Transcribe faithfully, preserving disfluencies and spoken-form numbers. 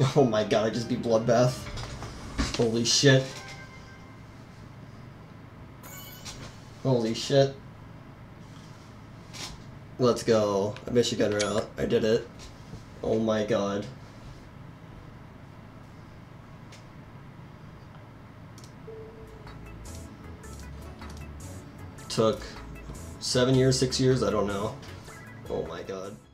Oh my god, I just beat Bloodbath. Holy shit. Holy shit. Let's go. I Michigan route. I did it. Oh my god. Took seven years, six years, I don't know. Oh my god.